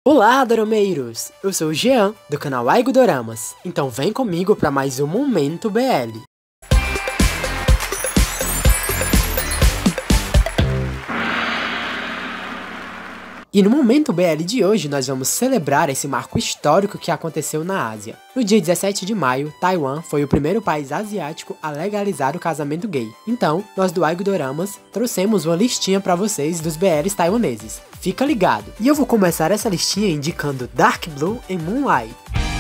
Olá, doromeiros! Eu sou o Jean, do canal Aigo Doramas, então vem comigo para mais um Momento BL. E no Momento BL de hoje nós vamos celebrar esse marco histórico que aconteceu na Ásia. No dia 17 de maio, Taiwan foi o primeiro país asiático a legalizar o casamento gay. Então, nós do Aigo Doramas trouxemos uma listinha para vocês dos BLs taiwaneses. Fica ligado! E eu vou começar essa listinha indicando Dark Blue e Moonlight.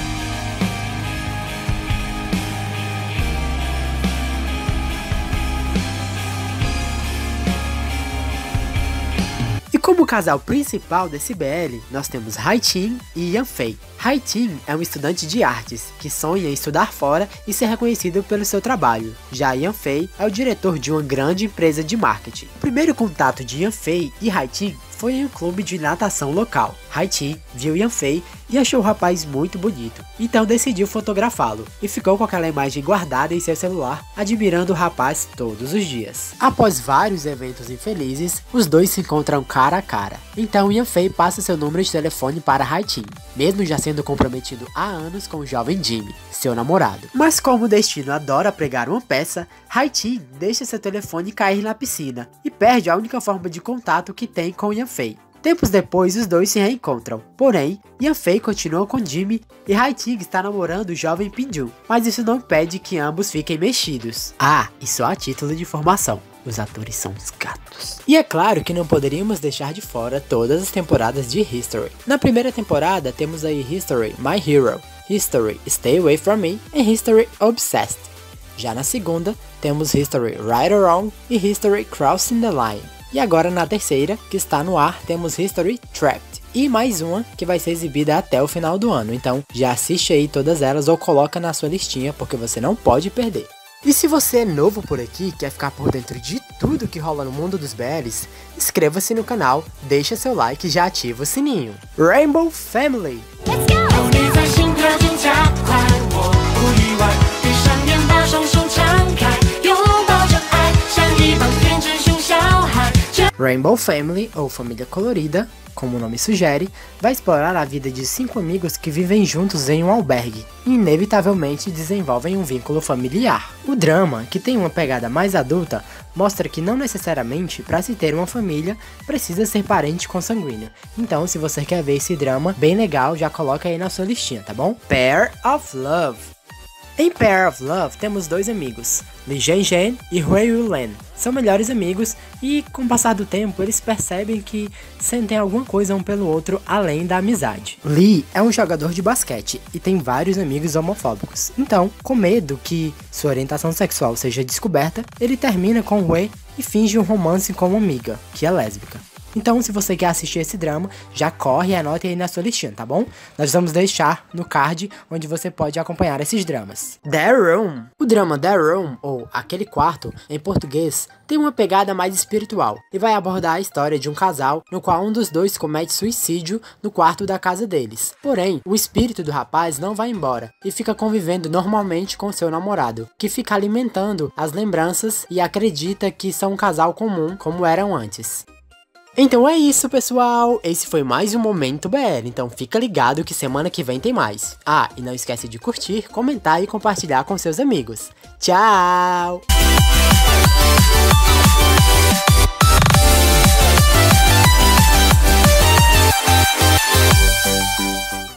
Como casal principal desse BL, nós temos Hae-jin e Yan-fei. Hae-jin é um estudante de artes, que sonha em estudar fora e ser reconhecido pelo seu trabalho. Já Yan-fei é o diretor de uma grande empresa de marketing. O primeiro contato de Yan-fei e Hae-jin foi em um clube de natação local. Hae-jin viu Yan-fei e achou o rapaz muito bonito, então decidiu fotografá-lo, e ficou com aquela imagem guardada em seu celular, admirando o rapaz todos os dias. Após vários eventos infelizes, os dois se encontram cara a cara, então Yan-fei passa seu número de telefone para Hae-jin, mesmo já sendo comprometido há anos com o jovem Jimmy, seu namorado. Mas como o destino adora pregar uma peça, Hae-jin deixa seu telefone cair na piscina, e perde a única forma de contato que tem com Yan-fei. Tempos depois, os dois se reencontram. Porém, Yan-fei continua com Jimmy e Hae-jin está namorando o jovem Pin-jun, mas isso não impede que ambos fiquem mexidos. Ah, e só a título de informação, os atores são os gatos. E é claro que não poderíamos deixar de fora todas as temporadas de History. Na primeira temporada temos aí History My Hero, History Stay Away From Me e History Obsessed. Já na segunda, temos History Right or Wrong e History Crossing the Line. E agora na terceira, que está no ar, temos History Trapped. E mais uma que vai ser exibida até o final do ano. Então já assiste aí todas elas ou coloca na sua listinha, porque você não pode perder. E se você é novo por aqui e quer ficar por dentro de tudo que rola no mundo dos BLs, inscreva-se no canal, deixa seu like e já ativa o sininho. Rainbow Family! Rainbow Family, ou Família Colorida, como o nome sugere, vai explorar a vida de 5 amigos que vivem juntos em um albergue e inevitavelmente desenvolvem um vínculo familiar. O drama, que tem uma pegada mais adulta, mostra que não necessariamente para se ter uma família precisa ser parente consanguíneo. Então, se você quer ver esse drama bem legal, já coloca aí na sua listinha, tá bom? Pair of Love. Em Pair of Love temos dois amigos, Lee Zhen-zhen e Hui Yulen. São melhores amigos e, com o passar do tempo, eles percebem que sentem alguma coisa um pelo outro além da amizade. Lee é um jogador de basquete e tem vários amigos homofóbicos. Então, com medo que sua orientação sexual seja descoberta, ele termina com Hui e finge um romance com uma amiga, que é lésbica. Então, se você quer assistir esse drama, já corre e anote aí na sua listinha, tá bom? Nós vamos deixar no card onde você pode acompanhar esses dramas. The Room. O drama The Room, ou Aquele Quarto, em português, tem uma pegada mais espiritual e vai abordar a história de um casal no qual um dos dois comete suicídio no quarto da casa deles. Porém, o espírito do rapaz não vai embora e fica convivendo normalmente com seu namorado, que fica alimentando as lembranças e acredita que são um casal comum como eram antes. Então é isso, pessoal, esse foi mais um Momento BL, então fica ligado que semana que vem tem mais. Ah, e não esquece de curtir, comentar e compartilhar com seus amigos. Tchau!